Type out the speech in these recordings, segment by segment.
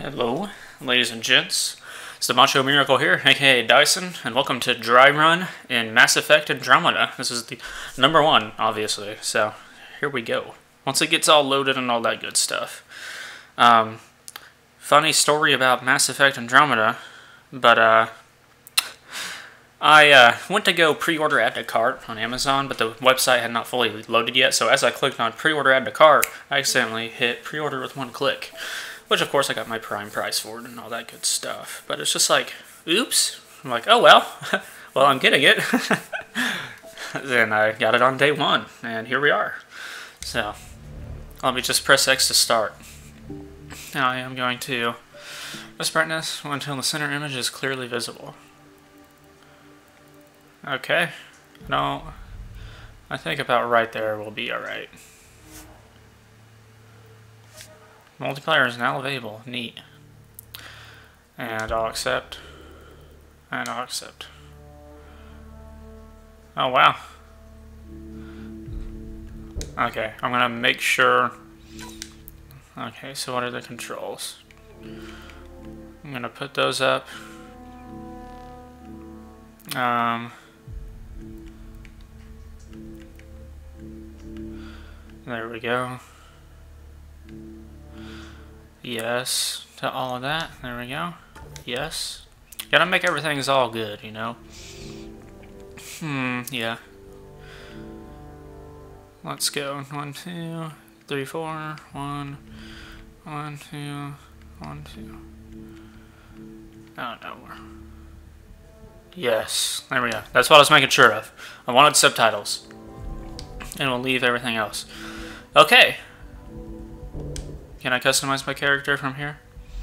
Hello, ladies and gents. It's the Macho Miracle here, aka Dyson, and welcome to Dry Run in Mass Effect Andromeda. This is the number one, obviously, so here we go. Once it gets all loaded and all that good stuff. Funny story about Mass Effect Andromeda, but I went to go pre-order add to cart on Amazon, but the website had not fully loaded yet, so as I clicked on pre-order add to cart, I accidentally hit pre-order with one click. Which, of course, I got my prime price for it and all that good stuff. But it's just like, oops. I'm like, oh, well. Well, I'm getting it. Then I got it on day one, and here we are. So, let me just press X to start. Now I am going to this brightness until the center image is clearly visible. Okay. No, I think about right there will be alright. Multiplayer is now available. Neat. And I'll accept. And I'll accept. Oh, wow. Okay, I'm gonna make sure. Okay, so what are the controls? I'm gonna put those up. There we go. Yes, to all of that. There we go. Yes. Gotta make everything's all good, you know? Yeah. Let's go. 1, 2, 3, 4. 1, 1, 2, 1, 2. Oh, no. Yes. There we go. That's what I was making sure of. I wanted subtitles. And we'll leave everything else. Okay. Can I customize my character from here?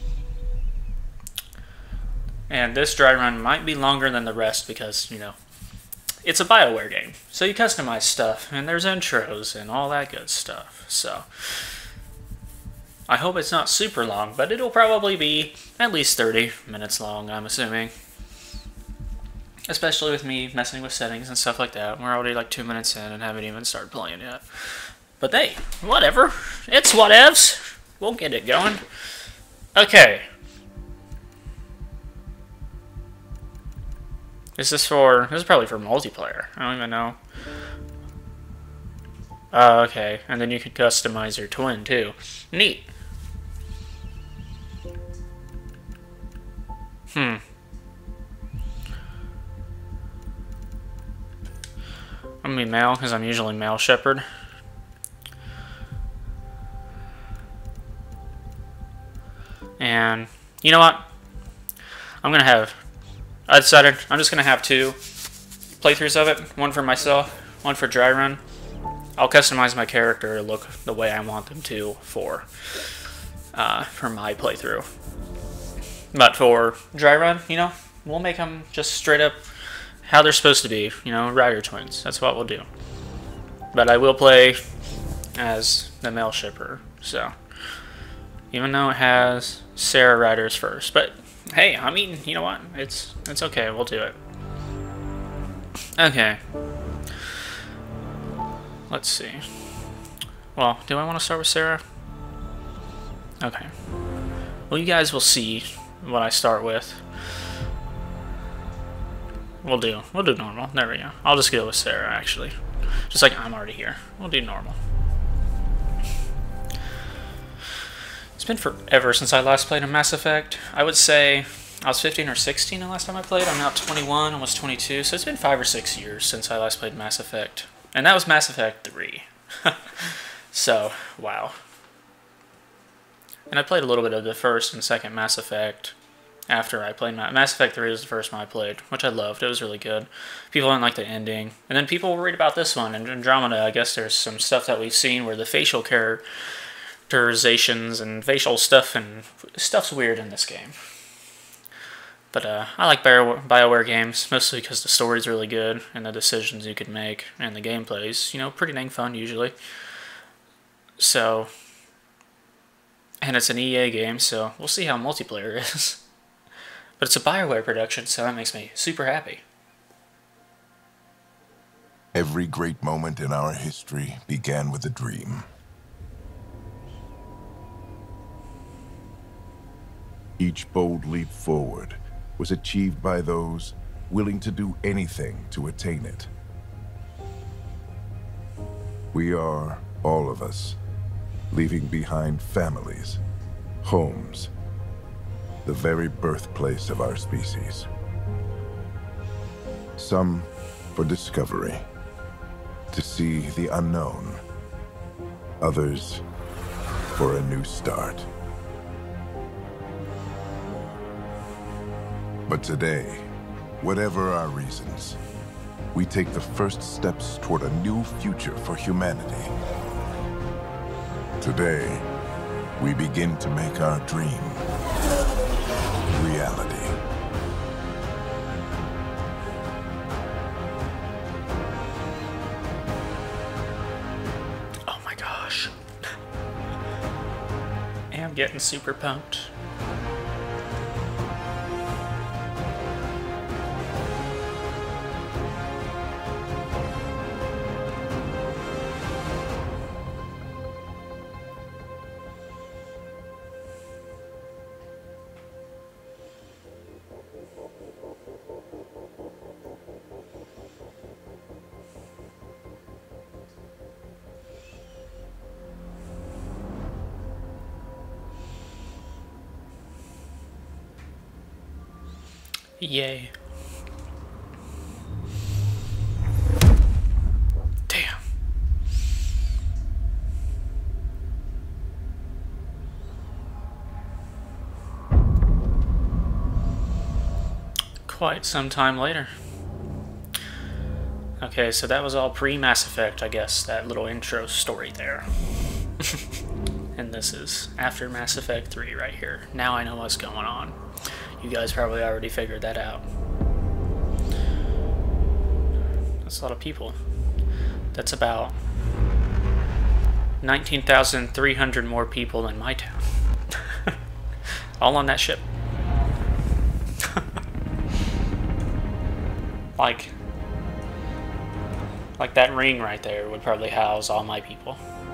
And this dry run might be longer than the rest because, you know, it's a Bioware game. So you customize stuff, and there's intros and all that good stuff. So, I hope it's not super long, but it'll probably be at least 30 minutes long, I'm assuming. Especially with me messing with settings and stuff like that. We're already like 2 minutes in and haven't even started playing yet. But hey, whatever. It's whatevs. We'll get it going. Okay. This is probably for multiplayer. I don't even know. Oh, okay. And then you can customize your twin, too. Neat. I'm gonna be male, because I'm usually male shepherd. And, you know what? I decided I'm just going to have 2 playthroughs of it. One for myself, one for dry run. I'll customize my character to look the way I want them to for my playthrough. But for dry run, you know, we'll make them just straight up how they're supposed to be. You know, rider twins. That's what we'll do. But I will play as the male shipper, so... Even though it has Sarah riders first. But, hey, I mean, you know what? It's okay. We'll do it. Okay. Let's see. Well, do I want to start with Sarah? Okay. Well, you guys will see what I start with. We'll do normal. There we go. I'll just go with Sarah, actually. Just like I'm already here. We'll do normal. It's been forever since I last played a Mass Effect. I would say I was 15 or 16 the last time I played. I'm now 21, almost 22, so it's been 5 or 6 years since I last played Mass Effect. And that was Mass Effect 3. So, wow. And I played a little bit of the first and second Mass Effect after I played Mass Effect 3 was the first one I played, which I loved. It was really good. People didn't like the ending. And then people were worried about this one. And Andromeda, I guess there's some stuff that we've seen where the facial characterizations and facial stuff and stuff's weird in this game. But I like Bioware games, mostly because the story's really good and the decisions you could make and the gameplay's, you know, pretty dang fun usually. So, and it's an EA game, so we'll see how multiplayer is. But it's a Bioware production, so that makes me super happy. Every great moment in our history began with a dream. Each bold leap forward was achieved by those willing to do anything to attain it. We are, all of us, leaving behind families, homes, the very birthplace of our species. Some for discovery, to see the unknown. Others for a new start. But today, whatever our reasons, we take the first steps toward a new future for humanity. Today, we begin to make our dream reality. Oh my gosh. I'm getting super pumped. Yay. Damn. Quite some time later. Okay, so that was all pre-Mass Effect, I guess, that little intro story there. And this is after Mass Effect 3 right here. Now I know what's going on. You guys probably already figured that out. That's a lot of people. That's about 19,300 more people than my town. All on that ship. Like that ring right there would probably house all my people.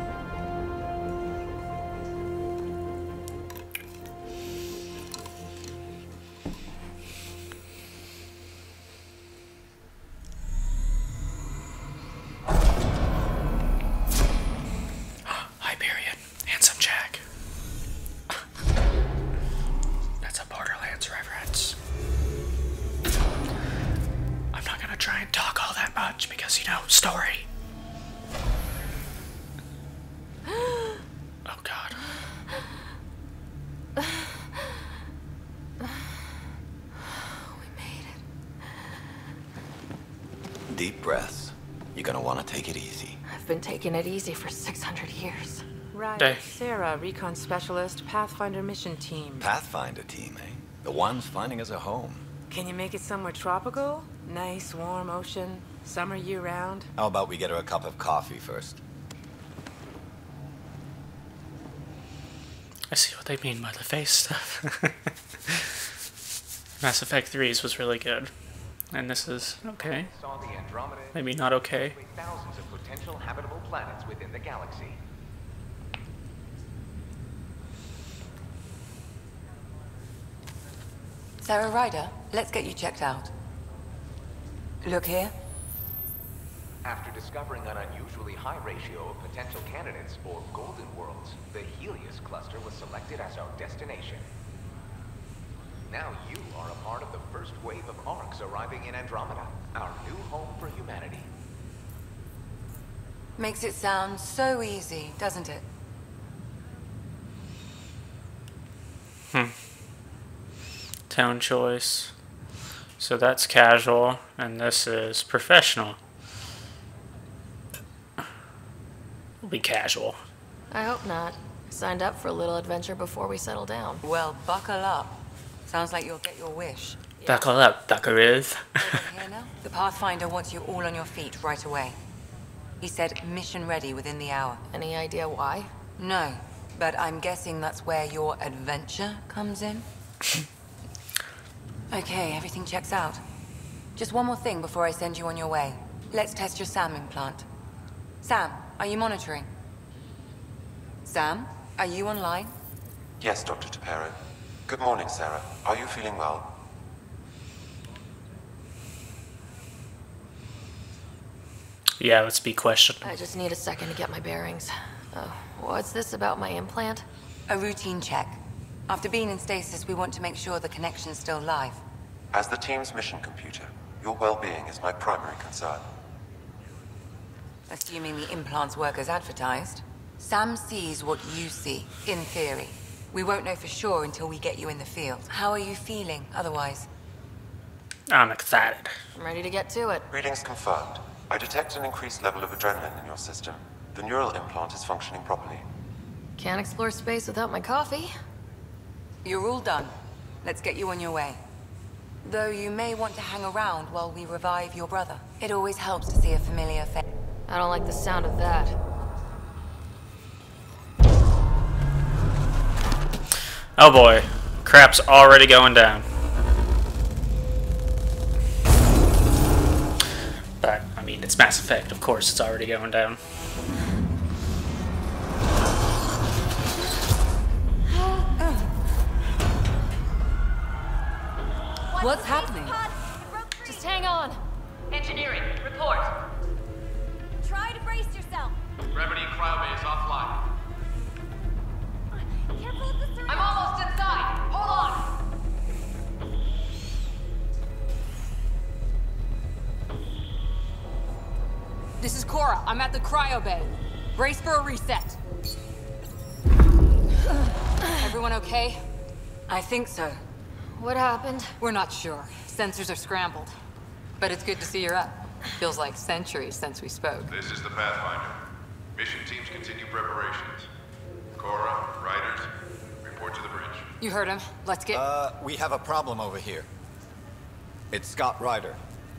Because, you know, story. Oh, God. We made it. Deep breaths. You're gonna want to take it easy. I've been taking it easy for 600 years. Right. Day. Sarah, recon specialist, Pathfinder mission team. Pathfinder team, eh? The ones finding us a home. Can you make it somewhere tropical? Nice, warm ocean, summer year-round? How about we get her a cup of coffee first? I see what they mean by the face stuff. Mass Effect 3's was really good. And this is okay. Saw the Andromeda, Maybe not okay. with thousands of potential habitable planets within the galaxy. Sarah Ryder, let's get you checked out. Look here. After discovering an unusually high ratio of potential candidates, or golden worlds, the Helios cluster was selected as our destination. Now you are a part of the first wave of ARCs arriving in Andromeda, our new home for humanity. Makes it sound so easy, doesn't it? Tone choice. So that's casual, and this is professional. We'll be casual. I hope not. Signed up for a little adventure before we settle down. Well, buckle up. Sounds like you'll get your wish. Buckle up, buckaroos. Over here now. The Pathfinder wants you all on your feet right away. He said mission ready within the hour. Any idea why? No, but I'm guessing that's where your adventure comes in. Okay, everything checks out. Just one more thing before I send you on your way. Let's test your SAM implant. Sam, are you monitoring? Sam, are you online? Yes, Dr. Tapero. Good morning, Sarah. Are you feeling well? Yeah, let's be questioned. I just need a second to get my bearings. What's this about my implant? A routine check. After being in stasis, we want to make sure the connection's still live. As the team's mission computer, your well-being is my primary concern. Assuming the implants work as advertised. Sam sees what you see, in theory. We won't know for sure until we get you in the field. How are you feeling, otherwise? I'm excited. I'm ready to get to it. Readings confirmed. I detect an increased level of adrenaline in your system. The neural implant is functioning properly. Can't explore space without my coffee. You're all done. Let's get you on your way. Though you may want to hang around while we revive your brother. It always helps to see a familiar face. I don't like the sound of that. Oh boy. Crap's already going down. But, I mean, it's Mass Effect. Of course it's already going down. What's happening? Just hang on. Engineering, report. Try to brace yourself. Gravity cryobase offline. Careful with the syringe. I'm almost inside. Hold on. This is Cora. I'm at the cryo bay. Brace for a reset. Everyone okay? I think so. What happened? We're not sure. Sensors are scrambled. But it's good to see you're up. Feels like centuries since we spoke. This is the Pathfinder. Mission teams continue preparations. Cora, Riders, report to the bridge. You heard him. Let's get... We have a problem over here. It's Scott Ryder.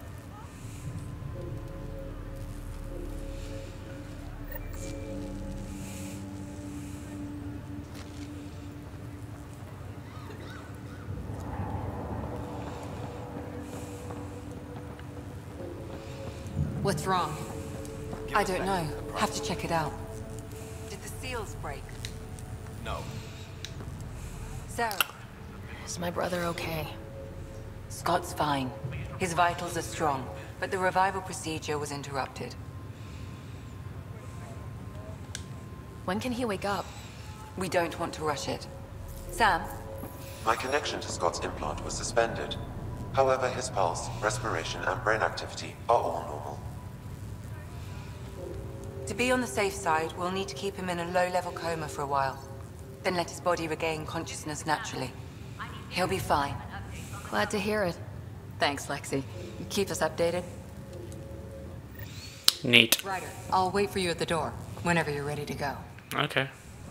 What's wrong? I don't know. Have to check it out. Did the seals break? No. Sarah. Is my brother okay? Scott's fine. His vitals are strong, but the revival procedure was interrupted. When can he wake up? We don't want to rush it. Sam? My connection to Scott's implant was suspended. However, his pulse, respiration, and brain activity are all normal. To be on the safe side, we'll need to keep him in a low-level coma for a while. Then let his body regain consciousness naturally. He'll be fine. Glad to hear it. Thanks, Lexi. Keep us updated. Neat. Ryder, I'll wait for you at the door, whenever you're ready to go. Okay.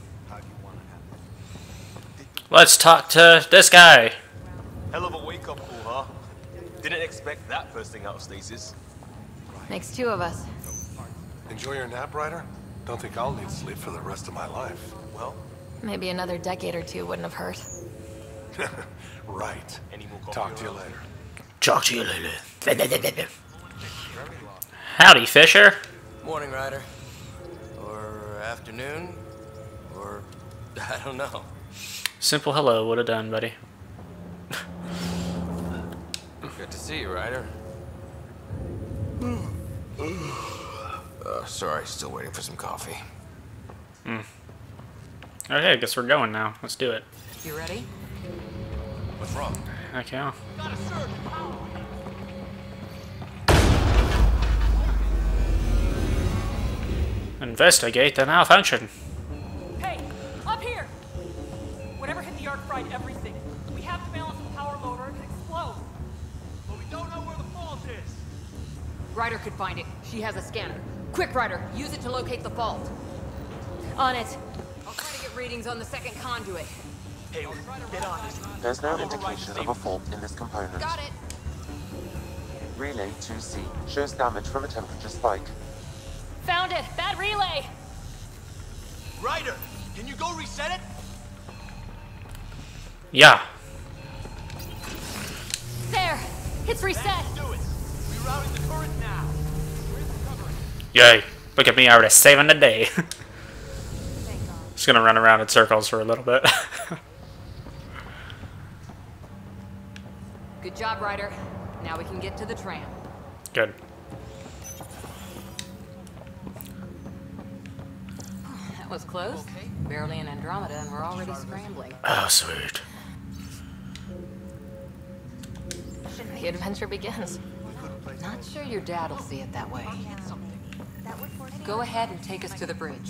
Let's talk to this guy. Hell of a wake-up call, huh? Didn't expect that first thing out of stasis. Makes two of us. Enjoy your nap, Ryder? Don't think I'll need sleep for the rest of my life. Well, Maybe another decade or two wouldn't have hurt. Right. Talk to you later. Talk to you later. Howdy, Fisher. Morning, Ryder. Or afternoon. Or... I don't know. Simple hello would have done, buddy. Good to see you, Ryder. Sorry, still waiting for some coffee. Okay, I guess we're going now. Let's do it. You ready? What's wrong? Okay. Investigate the malfunction. Hey, up here! Whatever hit the arc fried everything. We have to balance the power load or it could explode. But we don't know where the fault is. Ryder could find it. She has a scanner. Quick, Ryder, use it to locate the fault. On it. I'll try to get readings on the second conduit. hey, get on this. There's no indication of a fault in this component. Got it. Relay 2C shows damage from a temperature spike. Found it. Bad relay. Ryder, can you go reset it? Yeah. There. It's reset. Do it. Rerouting the current now. Where's the covering? Yay. Look at me already saving the day. Just gonna run around in circles for a little bit. Good job, Ryder. Now we can get to the tram. Good. That was close. Barely in Andromeda, and we're already scrambling. Oh, sweet. The adventure begins. Not sure your dad will see it that way. Go ahead and take us to the bridge.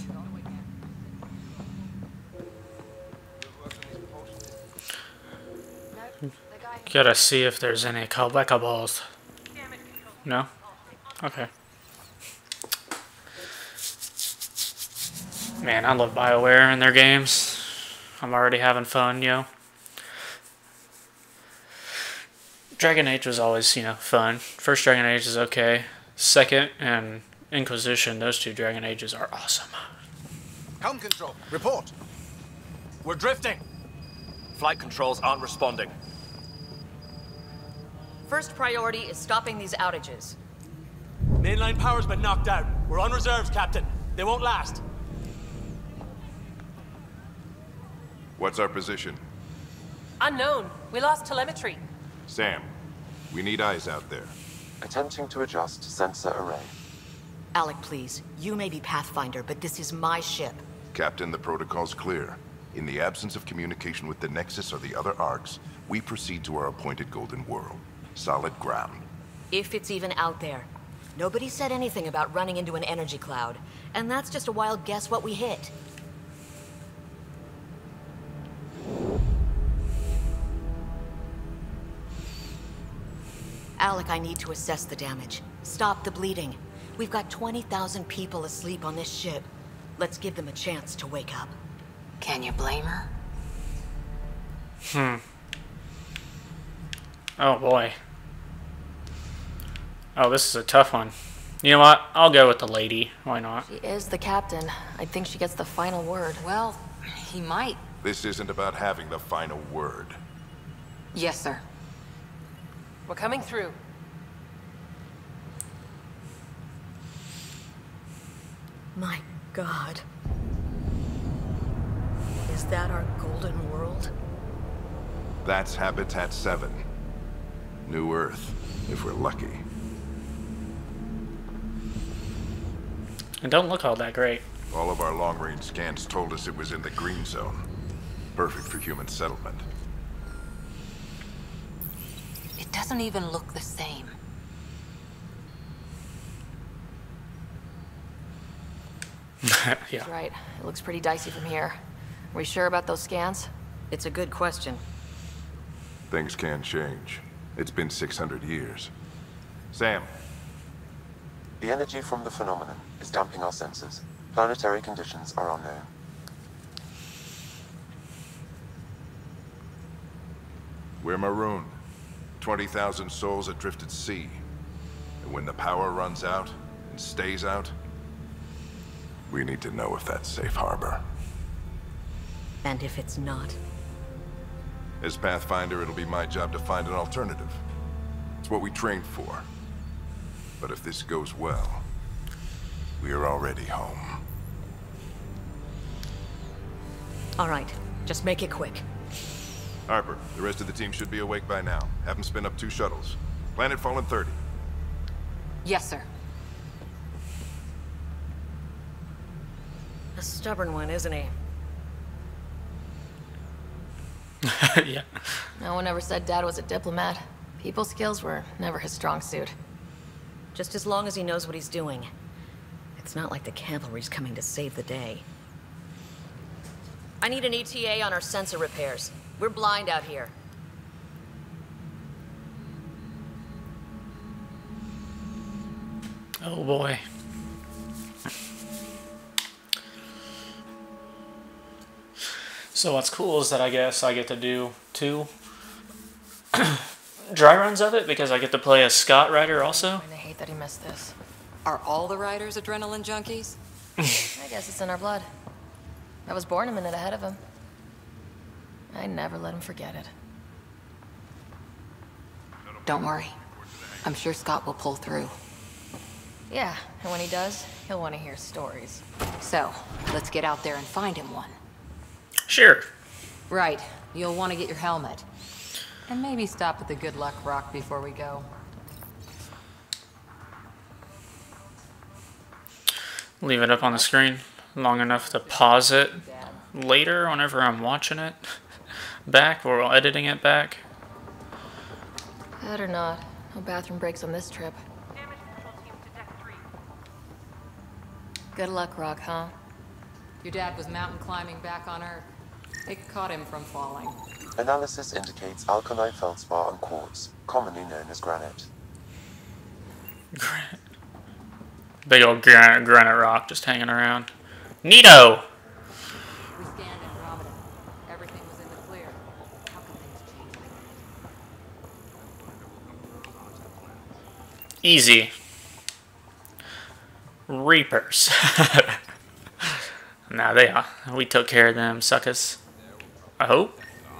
Gotta see if there's any collectibles. No? Okay. Man, I love Bioware and their games. I'm already having fun, yo. Dragon Age was always, fun. First Dragon Age is okay. Second and Inquisition, those two Dragon Ages are awesome. Helm control, report. We're drifting. Flight controls aren't responding. First priority is stopping these outages. Mainline power's been knocked out. We're on reserves, Captain. They won't last. What's our position? Unknown. We lost telemetry. Sam, we need eyes out there. Attempting to adjust sensor array. Alec, please. You may be Pathfinder, but this is my ship. Captain, the protocol's clear. In the absence of communication with the Nexus or the other arcs, we proceed to our appointed Golden World. Solid ground. If it's even out there. Nobody said anything about running into an energy cloud, and that's just a wild guess what we hit. Alec, I need to assess the damage. Stop the bleeding. We've got 20,000 people asleep on this ship. Let's give them a chance to wake up. Can you blame her? Oh boy. Oh, this is a tough one. You know what? I'll go with the lady. Why not? She is the captain. I think she gets the final word. Well, he might. This isn't about having the final word. Yes, sir. We're coming through. My God. Is that our golden world? That's Habitat 7. New Earth, if we're lucky. It don't look all that great. All of our long-range scans told us it was in the green zone. Perfect for human settlement. It doesn't even look the same. Yeah. She's right. It looks pretty dicey from here. Are we sure about those scans? It's a good question. Things can change. It's been 600 years. Sam. The energy from the phenomenon is damping our senses. Planetary conditions are unknown. We're marooned. 20,000 souls adrift at sea. And when the power runs out, and stays out, we need to know if that's safe harbor. And if it's not? As Pathfinder, it'll be my job to find an alternative. It's what we trained for. But if this goes well, we are already home. All right, just make it quick. Harper, the rest of the team should be awake by now. Have them spin up 2 shuttles. Planet Fallen 30. Yes, sir. A stubborn one, isn't he? Yeah. No one ever said Dad was a diplomat. People skills were never his strong suit. Just as long as he knows what he's doing. It's not like the cavalry's coming to save the day. I need an ETA on our sensor repairs. We're blind out here. Oh boy. So what's cool is that I guess I get to do 2 dry runs of it because I get to play as Scott Ryder also. I hate that he missed this. Are all the riders adrenaline junkies? I guess it's in our blood. I was born a minute ahead of him. I never let him forget it. Don't worry. I'm sure Scott will pull through. Yeah, and when he does, he'll want to hear stories. So, let's get out there and find him one. Sure. Right. You'll want to get your helmet. And maybe stop at the Good Luck Rock before we go. Leave it up on the screen long enough to pause it later whenever I'm watching it back or editing it back. Better not. No bathroom breaks on this trip. Good luck, Rock, huh? Your dad was mountain climbing back on Earth. It caught him from falling. Analysis indicates alkali feldspar and quartz, commonly known as granite. Big old granite rock just hanging around. Neato! We scanned Andromeda. Everything was in the clear. How come things changed? Easy. Reapers. Nah, they are. We took care of them suckers. I hope.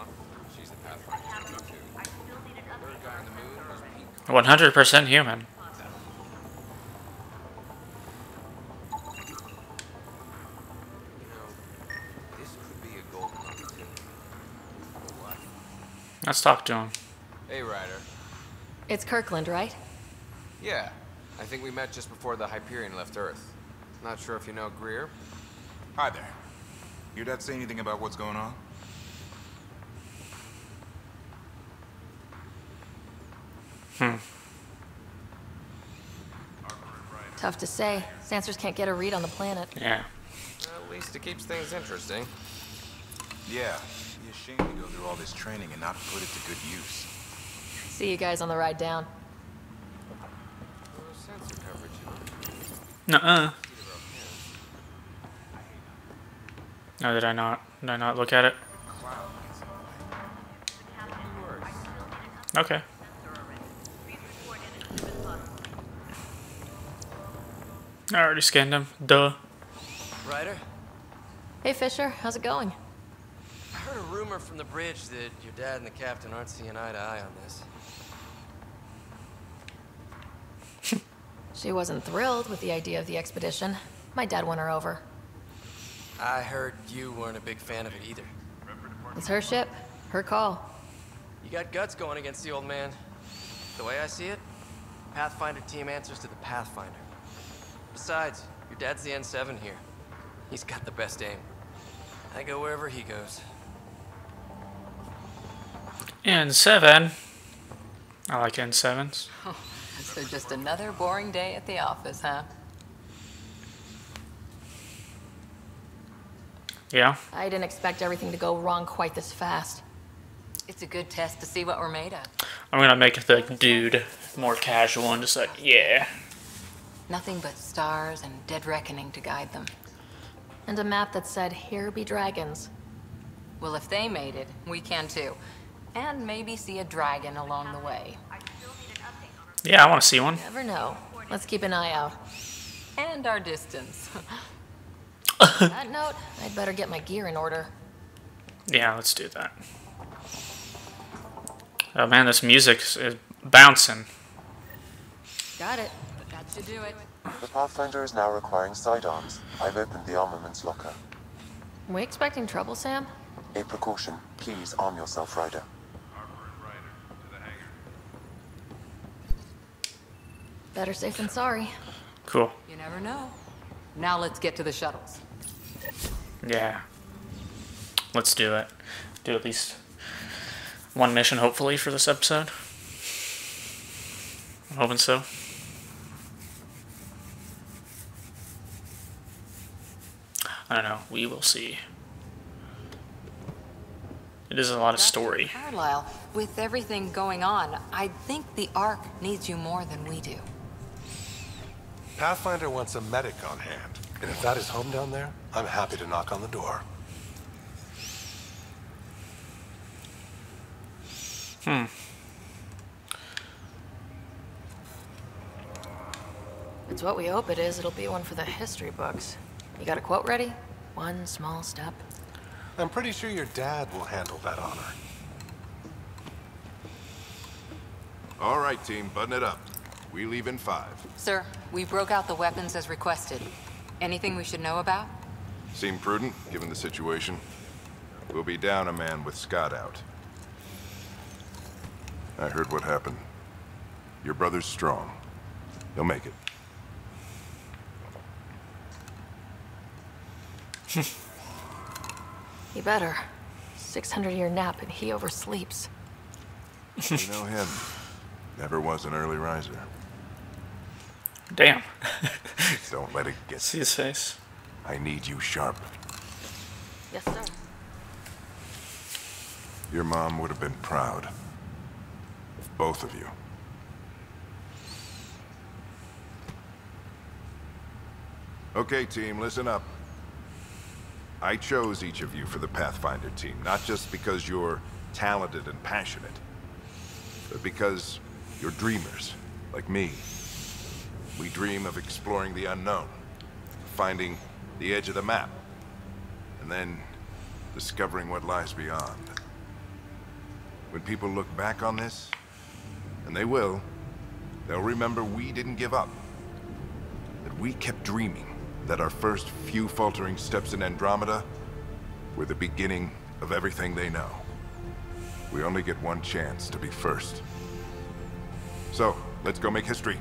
100% human. Let's talk to him. Hey, Ryder. It's Kirkland, right? Yeah, I think we met just before the Hyperion left Earth. Not sure if you know Greer. Hi there. Your dad say anything about what's going on? Tough to say. Sensors can't get a read on the planet. Yeah. At least it keeps things interesting. Yeah. Be a shame to go through all this training and not put it to good use. See you guys on the ride down. Sensor coverage. Nuh-uh. No, did I not? Did I not look at it? Okay. I already scanned him. Duh. Ryder? Hey, Fisher. How's it going? I heard a rumor from the bridge that your dad and the captain aren't seeing eye to eye on this. She wasn't thrilled with the idea of the expedition. My dad won her over. I heard you weren't a big fan of it either. It's her ship. Her call. You got guts going against the old man. The way I see it, Pathfinder team answers to the Pathfinder. Besides, your dad's the N7 here. He's got the best aim. I go wherever he goes. N7. I like N7s. Oh, so just another boring day at the office, huh? Yeah. I didn't expect everything to go wrong quite this fast. It's a good test to see what we're made of. I'm gonna make the dude more casual and just like, yeah. Nothing but stars and dead reckoning to guide them. And a map that said, "Here be dragons." Well, if they made it, we can too. And maybe see a dragon along the way. Yeah, I want to see one. Never know. Let's keep an eye out. And our distance. On that note, I'd better get my gear in order. Yeah, let's do that. Oh man, this music is bouncing. Got it. That should do it. The Pathfinder is now requiring sidearms. I've opened the armaments locker. We expecting trouble, Sam? A precaution. Please arm yourself, Ryder. Better safe than sorry. Cool. You never know. Now let's get to the shuttles. Yeah. Let's do it. Do at least one mission, hopefully, for this episode. I'm hoping so. I don't know. We will see. It is a lot of story. Carlisle, with everything going on, I think the Ark needs you more than we do. Pathfinder wants a medic on hand. And if that is home down there, I'm happy to knock on the door. It's what we hope it is. It'll be one for the history books. You got a quote ready? One small step. I'm pretty sure your dad will handle that honor. All right, team, button it up. We leave in 5. Sir, we broke out the weapons as requested. Anything we should know about? Seem prudent, given the situation. We'll be down a man with Scott out. I heard what happened. Your brother's strong. He'll make it. He better. 600-year nap and he oversleeps. You know him. Never was an early riser. Damn. Don't let it get... See his face. I need you sharp. Yes, sir. Your mom would have been proud. Of both of you. Okay, team, listen up. I chose each of you for the Pathfinder team, not just because you're talented and passionate, but because you're dreamers, like me. We dream of exploring the unknown, finding the edge of the map, and then discovering what lies beyond. When people look back on this, and they will, they'll remember we didn't give up, that we kept dreaming, that our first few faltering steps in Andromeda were the beginning of everything they know. We only get one chance to be first. So, let's go make history.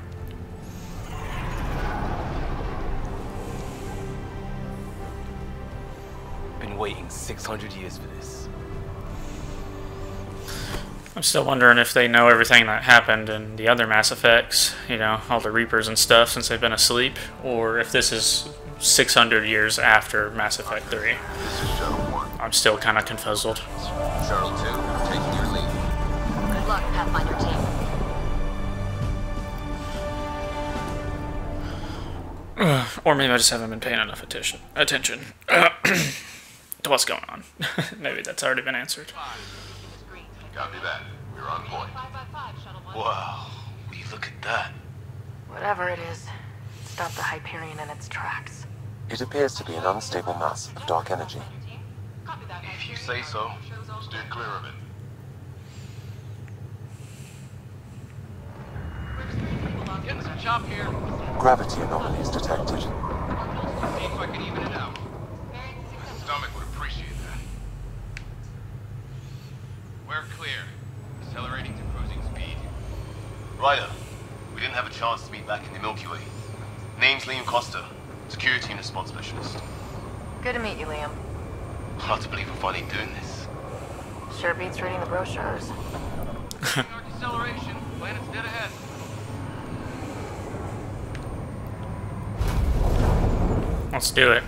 Been waiting 600 years for this. I'm still wondering if they know everything that happened in the other Mass Effects, you know, all the Reapers and stuff since they've been asleep, or if this is 600 years after Mass Effect 3. I'm still kind of confuzzled. Shuttle 2, taking your lead. Good luck, Pathfinder team. Or maybe I just haven't been paying enough attention to what's going on. Maybe that's already been answered. Copy that. We're on point. Wow, will you look at that? Whatever it is, stop the Hyperion in its tracks. It appears to be an unstable mass of dark energy. If you say so. Steer clear of it. Getting some chop here. Gravity anomalies detected. See if I can even it out. My stomach would appreciate that. We're clear. Accelerating to cruising speed. Ryder, we didn't have a chance to meet back in the Milky Way. Name's Liam Costa, security and response specialist. Good to meet you, Liam. Hard to believe we're finally doing this. Sure beats reading the brochures. Arc acceleration, planet's dead ahead. Let's do it.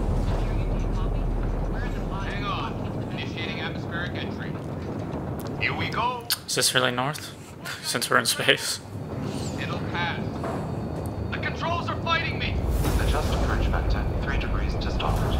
Hang on. Initiating atmospheric entry. Here we go. Is this really north? Since we're in space. It'll pass. The controls are fighting me. Adjust approach vector 3 degrees to starboard.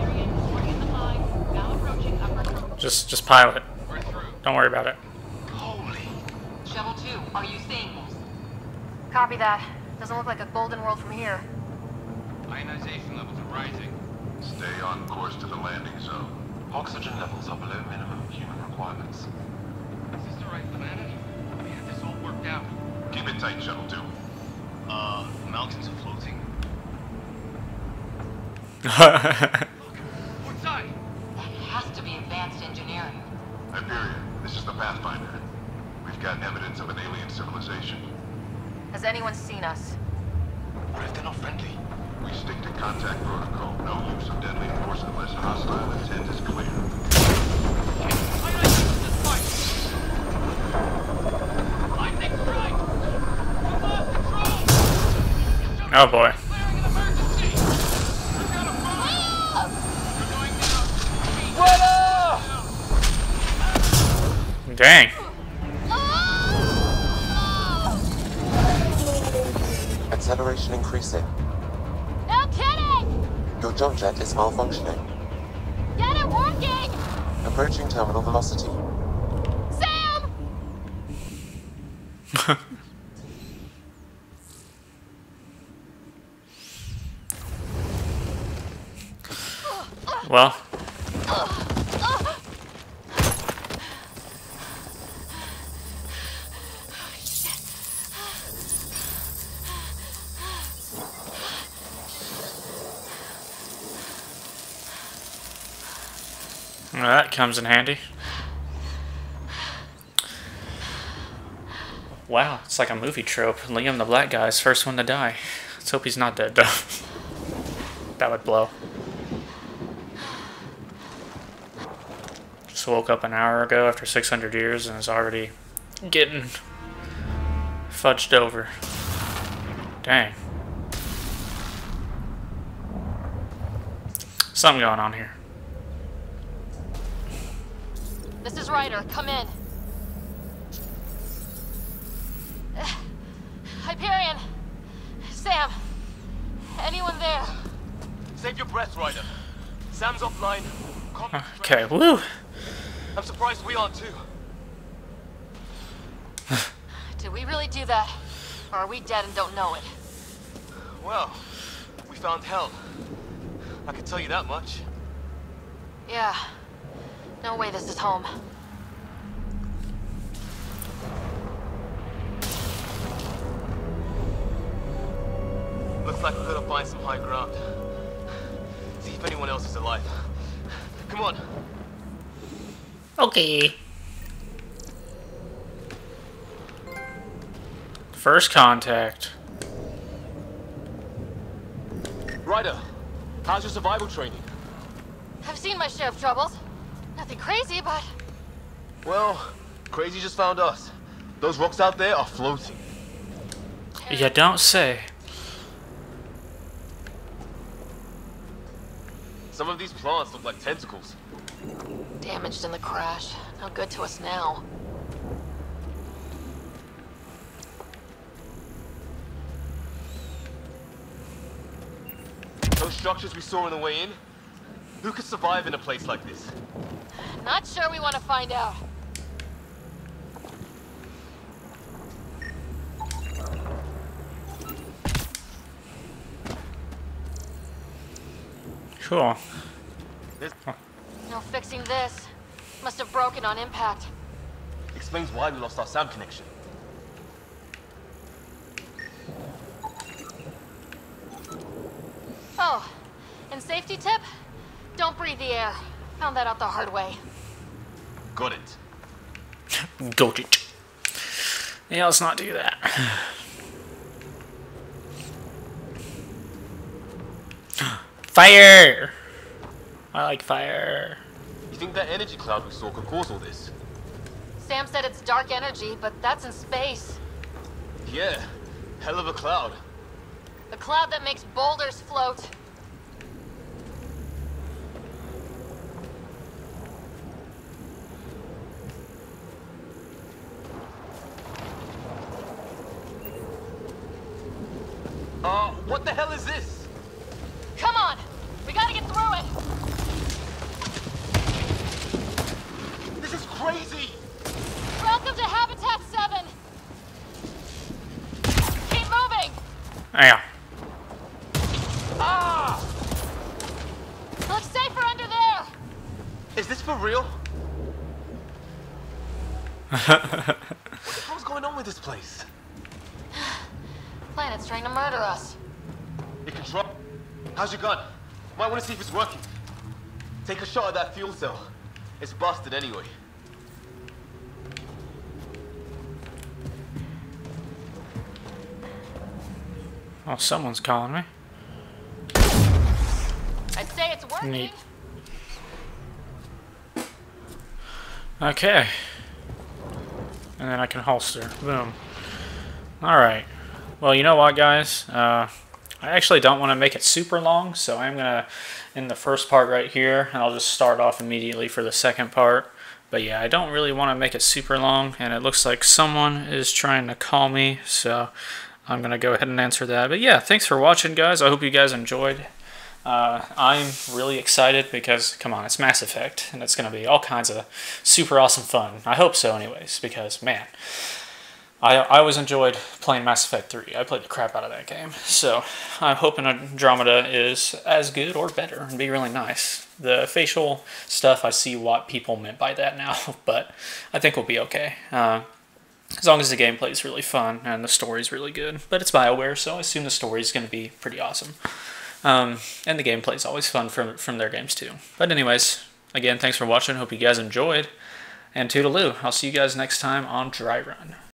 Just pilot. Don't worry about it. Shovel 2, are you seeing this? Copy that. Doesn't look like a golden world from here. Ionization levels are rising. Stay on course to the landing zone. Oxygen levels are below minimum human requirements. Is this the right planet? We had this all worked out. Keep it tight, Shuttle 2. The mountains are floating. What side? That has to be advanced engineering. Hyperion, this is the Pathfinder. We've got evidence of an alien civilization. Has anyone seen us? What if they're not friendly? We stick to contact protocol. No use of deadly force unless hostile intent is clear. Oh boy. Dang. Acceleration increasing. No kidding! Your jump jet is malfunctioning. Get it working! Approaching terminal velocity. Sam! Well. Well, that comes in handy. Wow, it's like a movie trope. Liam the black guy's first one to die. Let's hope he's not dead though. That would blow. Just woke up an hour ago after 600 years and is already getting fudged over. Dang. Something going on here. This is Ryder. Come in. Hyperion. Sam. Anyone there? Save your breath, Ryder. Sam's offline. Okay, woo. I'm surprised we aren't too. Did we really do that? Or are we dead and don't know it? Well, we found hell. I can tell you that much. Yeah. No way this is home. Looks like we're gonna find some high ground. See if anyone else is alive. Come on. Okay. First contact. Ryder, how's your survival training? I've seen my share of troubles. Nothing crazy, but... Well, crazy just found us. Those rocks out there are floating. You don't say. Some of these plants look like tentacles. Damaged in the crash. No good to us now. Those structures we saw on the way in? Who could survive in a place like this? Not sure we want to find out. Cool. No fixing this. Must have broken on impact. Explains why we lost our sound connection. Oh, and safety tip? Don't breathe the air. Found that out the hard way. Got it. Got it. Yeah, let's not do that. Fire! I like fire. You think that energy cloud we saw could cause all this? Sam said it's dark energy, but that's in space. Yeah, hell of a cloud. The cloud that makes boulders float. What the hell is this? Come on! We gotta get through it! This is crazy! Welcome to Habitat 7! Keep moving! Yeah. Ah! Looks safer under there! Is this for real? What the hell's going on with this place? Planet's trying to murder us. You can try. How's your gun? Might want to see if it's working. Take a shot at that fuel cell. It's busted anyway. Oh, someone's calling me. I'd say it's working. Neat. Okay. And then I can holster. Boom. Alright. Well, you know what, guys? I actually don't want to make it super long, so I'm going to end the first part right here, and I'll just start off immediately for the second part. But yeah, I don't really want to make it super long, and it looks like someone is trying to call me, so I'm going to go ahead and answer that. But yeah, thanks for watching, guys. I hope you guys enjoyed. I'm really excited because, come on, it's Mass Effect, and it's going to be all kinds of super awesome fun. I hope so anyways, because, man, I always enjoyed playing Mass Effect 3. I played the crap out of that game. So I'm hoping Andromeda is as good or better and be really nice. The facial stuff, I see what people meant by that now, but I think we'll be okay. As long as the gameplay is really fun and the story's really good. But it's Bioware, so I assume the story's going to be pretty awesome. And the gameplay is always fun from their games too. But anyways, again, thanks for watching. Hope you guys enjoyed. And toodaloo. I'll see you guys next time on Dry Run.